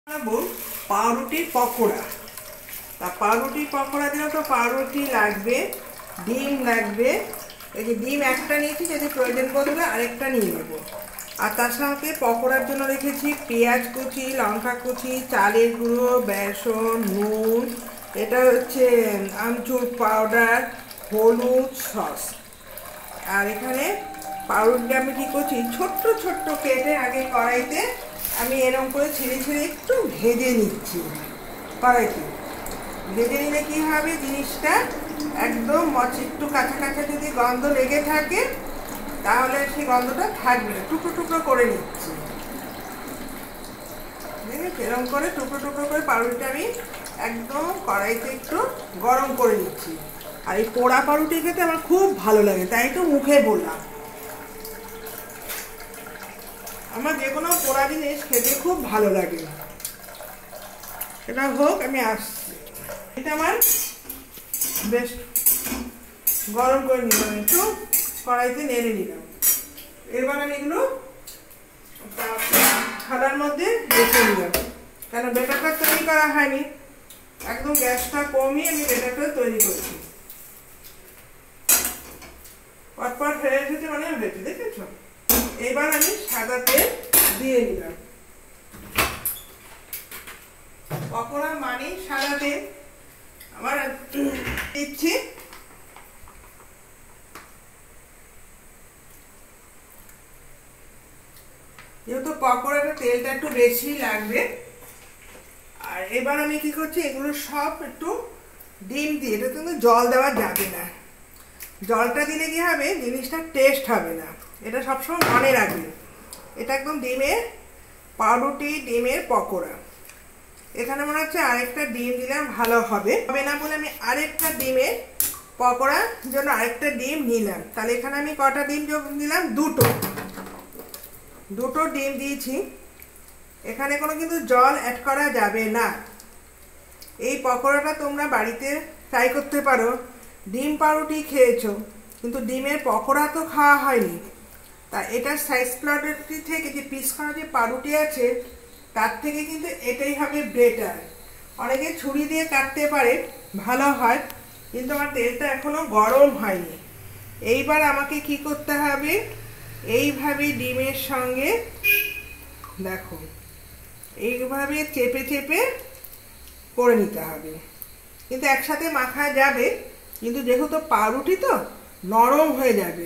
বানাবো পাউরুটির পকোড়া। তা পাউরুটির পকোড়া দিলেও তো পাউরুটি লাগবে, ডিম লাগবে। এই যে ডিম একটা নিয়েছি, যদি প্রয়োজন পড়বে আরেকটা নিয়ে নেবো। আর তার সাথে পকোড়ার জন্য রেখেছি পেঁয়াজ কুচি, লঙ্কা কুচি, চালের গুঁড়ো, বেসন, নুন, এটা হচ্ছে আমচুর পাউডার, হলুদ, সস। আর এখানে পাউরুটি আমি কী করছি, ছোট্ট ছোট্ট কেটে আগে কড়াইতে আমি এরকম করে ছেড়ে ছেড়ে একটু ভেজে নিচ্ছি। কড়াইতে ভেজে নিলে কী হবে, জিনিসটা একদম একটু কাঁচা কাঁচা যদি গন্ধ লেগে থাকে তাহলে সেই গন্ধটা থাকবে না। টুকরো টুকরো করে নিচ্ছি, এরকম করে টুকরো টুকরো করে পাউরুটিটা আমি একদম কড়াইতে একটু গরম করে নিচ্ছি। আর এই পোড়া পাউরুটি খেতে আমার খুব ভালো লাগে, তাই তো মুখে বললাম। আমার যে কোনো পোড়া জিনিস খেতে খুব ভালো লাগে। এটা হোক, আমি আসছি। এটা আমার বেশ গরম করে নিলাম, একটু কড়াইতে নেড়ে নিলাম। এবার আমি এগুলো থালার মধ্যে রেখে নিলাম, কেন ব্যাটারটা তৈরি করা হয়নি। একদম গ্যাসটা কমিয়ে আমি ব্যাটারটা তৈরি করছি। পটপট ফেলে এসেছে মানে হয়েছে, দেখেছো? এবার আমি সাদা তেল দিয়ে নিলাম। পকোড়া মানে সাদা তেল, আবার দিচ্ছি। যেহেতু পকোড়াটা তেলটা একটু বেশি লাগবে। আর এবার আমি কি করছি, এগুলো সব একটু ডিম দিয়ে, এটা কিন্তু জল দেওয়া যাবে না। জলটা দিলে কি হবে, জিনিসটা টেস্ট হবে না। এটা সবসময় মনে রাখবে, এটা একদম ডিমের পাউরুটি, ডিমের পকোড়া। এখানে মনে হচ্ছে আরেকটা ডিম দিলাম ভালো হবে না বলে আমি আরেকটা ডিমের পকোড়ার জন্য আরেকটা ডিম নিলাম। তাহলে এখানে আমি কটা ডিম যোগ দিলাম, দুটো ডিম দিয়েছি। এখানে কোনো কিন্তু জল অ্যাড করা যাবে না। এই পকোড়াটা তোমরা বাড়িতে ট্রাই করতে পারো। ডিম পাউরুটি খেয়েছো, কিন্তু ডিমের পকোড়া তো খাওয়া হয়নি। তা এটা সাইজ পাউরুটি থেকে যে পিস করা যে পাউরুটি আছে, তার থেকে কিন্তু এটাই হবে বেটার। অনেকে ছুরি দিয়ে কাটতে পারে, ভালো হয়, কিন্তু আমার তেলটা এখনো গরম হয়নি। এইবার আমাকে কি করতে হবে, এইভাবে ডিমের সঙ্গে দেখো এইভাবে চেপে চেপে করে নিতে হবে। কিন্তু একসাথে মাখা যাবে, কিন্তু যেহেতু পাউরুটি তো নরম হয়ে যাবে।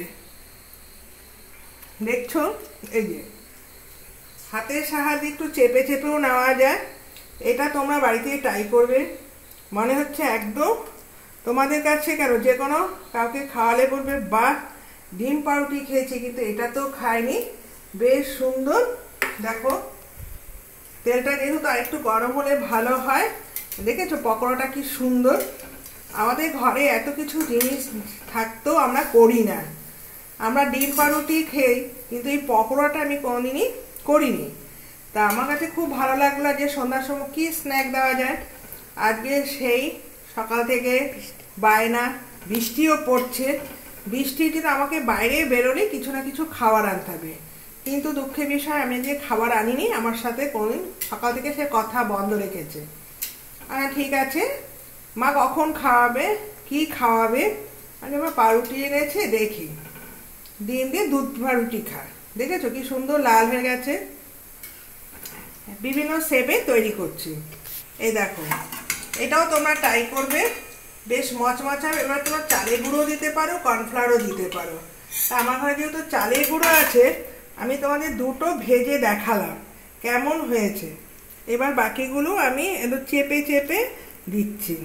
দেখছো, এই যে হাতের সাহায্যে একটু চেপে চেপেও নেওয়া যায়। এটা তোমরা বাড়িতে ট্রাই করবে। মনে হচ্ছে একদম তোমাদের কাছে কেন যে কোনো কাউকে খাওয়ালে বলবে, বাহ, ডিম পাউরুটি খেয়েছি কিন্তু এটা তো খাইনি, বেশ সুন্দর। দেখো তেলটা যেহেতু একটু গরম হলে ভালো হয়। দেখেছো পকোড়াটা কি সুন্দর। আমাদের ঘরে এত কিছু জিনিস থাকতেও আমরা করি না। আমরা ডিম পাউরুটি খেই, কিন্তু এই পকোড়াটা আমি কোনোদিনই করিনি। তা আমার কাছে খুব ভালো লাগলো যে সন্ধ্যার সময় কি স্ন্যাক দেওয়া যায়। আজকে সেই সকাল থেকে বায়না, বৃষ্টিও পড়ছে। বৃষ্টির জন্য আমাকে বাইরে বেরোলে কিছু না কিছু খাবার আনতে হবে। কিন্তু দুঃখের বিষয়, আমি যে খাবার আনিনি, আমার সাথে কোনোদিন সকাল থেকে সে কথা বন্ধ রেখেছে। ঠিক আছে মা, কখন খাওয়াবে, কি খাওয়াবে? আমি আমার পাউরুটি এনেছে, দেখি ডিম দিয়ে দুধ পাউরুটি খায়। দেখেছো কি সুন্দর লাল হয়ে গেছে। বিভিন্ন শেপে তৈরি করছি। এই দেখো, এটাও তোমরা ট্রাই করবে, বেশ মচমচা। এবার তোমরা চালের গুঁড়ো দিতে পারো, কর্নফ্লাওয়ারও দিতে পারো। তা আমার ঘরে যেহেতু চালের গুঁড়ো আছে, আমি তোমাদের দুটো ভেজে দেখালাম কেমন হয়েছে। এবার বাকিগুলো আমি একটু চেপে চেপে দিচ্ছি।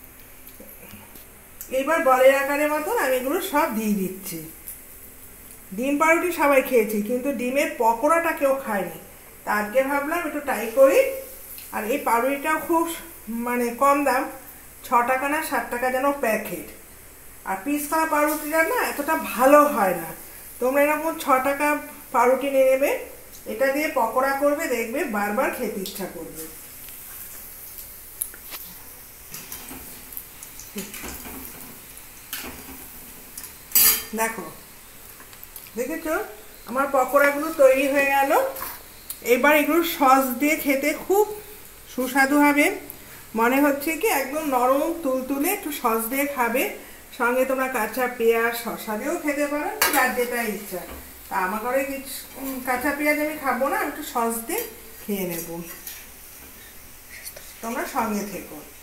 এবার বলের আকারের মতন আমি এগুলো সব দিয়ে দিচ্ছি। ডিম পাউরুটি সবাই খেয়েছি, কিন্তু ডিমের পকোড়াটা কেউ খায়নি। তা আজকে ভাবলাম একটু ট্রাই করি। আর এই পাউরুটিটাও খুব মানে কম দাম, 6 টাকা না 7 টাকা যেন প্যাকেট। আর পিস করা পাউরুটিটা না এতটা ভালো হয় না। তোমরা এরকম 6 টাকা পাউরুটি নিয়ে নেবে, এটা দিয়ে পকোড়া করবে, দেখবে বারবার খেতে ইচ্ছা করবে। দেখো, দেখেছো আমার পকোড়াগুলো তৈরি হয়ে গেল। এবার এগুলো সস দিয়ে খেতে খুব সুস্বাদু হবে। মনে হচ্ছে কি একদম নরম তুলতুলে, একটু সস দিয়ে খাবে, সঙ্গে তোমরা কাঁচা পেঁয়াজ শসা দিয়েও খেতে পারো, যার যেটা ইচ্ছা। তা আমার ঘরে কিছু কাঁচা পেঁয়াজ আমি খাবো না, একটু সস দিয়ে খেয়ে নেব। তোমরা সঙ্গে থেকো।